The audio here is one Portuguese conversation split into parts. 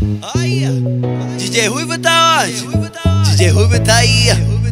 Aí, DJ Ruivo tá onde? DJ Ruivo tá aí.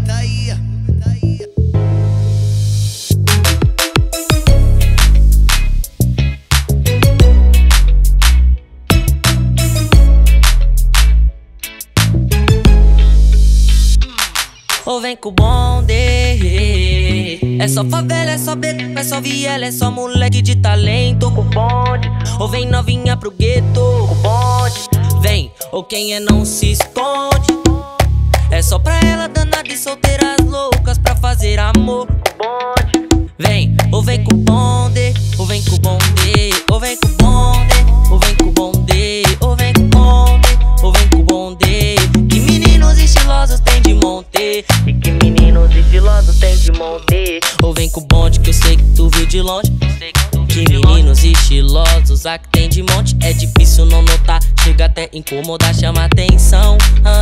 Ou vem com o bonde. É só favela, é só beco, é só viela, é só moleque de talento com bonde. Ou vem novinha pro gueto com bonde. Vem, ou quem é não se esconde. É só pra ela danada e solteiras loucas pra fazer amor bonde. Vem, ou vem com o bonde, ou vem com o bonde, ou vem com o bonde, ou vem com o bonde, ou vem com o bonde, ou vem com o bonde. Que meninos estilosos tem de monte, e que meninos estilosos tem de monte. Ou vem com o bonde que eu sei que tu viu de longe. Que meninos estilosos aqui tem de monte. É difícil não notar, chega até incomodar, chama atenção.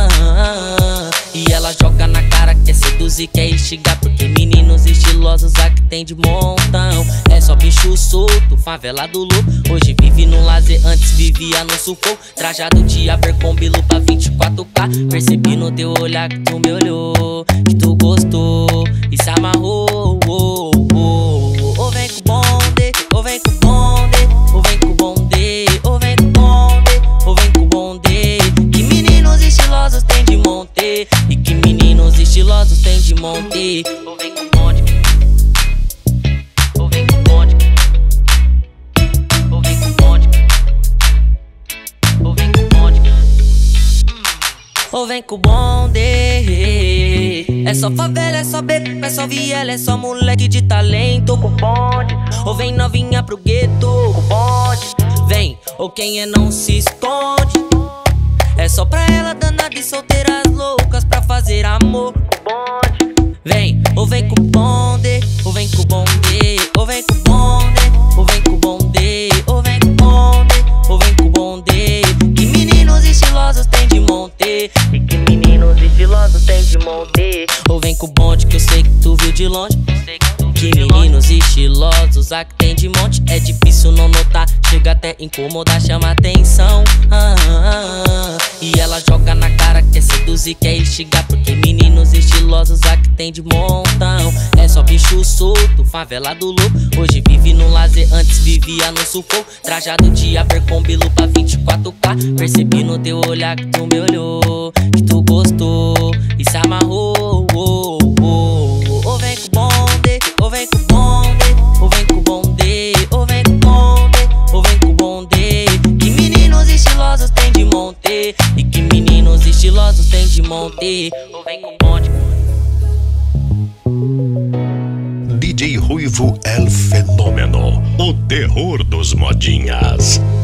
E ela joga na cara, quer seduzir, quer instigar. Porque meninos estilosos aqui tem de montão. É só bicho solto, favela do louco. Hoje vive no lazer, antes vivia no sufoco. Trajado de Abercrombie, lupa 24K. Percebi no teu olhar que tu me olhou, que tu gostou e se amarrou. Ou vem com o bonde, ou vem com o bonde, ou vem com o bonde, ou vem com o bonde, ou vem com o bonde. Que meninos estilosos tem de monte, e que meninos estilosos tem de monte. Ou vem com o bonde, ou vem com o bonde, ou vem com o bonde, ou vem com o bonde, ou vem com o bonde. É só favela, é só beco, é só viela, é só moleque de talento com bonde. Ou vem novinha pro gueto com bonde. Vem, ou quem é não se esconde. É só pra ela danada e solteiras loucas pra fazer amor bonde. Vem, ou vem com o bonde, ou vem com o bonde, ou vem com o bonde, ou vem com o bonde, ou vem com o bonde, ou vem com o bonde. Que meninos estilosos tem de monte, e que meninos estilosos tem de monte. Ou vem com o bonde que eu sei que tu viu de longe. Que meninos estilosos aqui tem de monte. É difícil não notar, chega até incomodar, chama atenção. E ela joga na cara, quer seduzir, quer instigar. Porque meninos estilosos aqui tem de montão. É só bicho solto, favela do louco. Hoje vive no lazer, antes vivia no sufoco. Trajado de Abercrombie, lupa 24K. Percebi no teu olhar que tu me olhou, que tu gostou e se amarrou. Ou vem com o bonde, ou vem com o bonde, ou vem com o bonde, ou vem com o bonde, ou vem com o bonde. Que meninos estilosos tem de monte, e que meninos estilosos tem de monte. Ou vem com o bonde. DJ Ruivo El Fenômeno, o terror dos modinhas.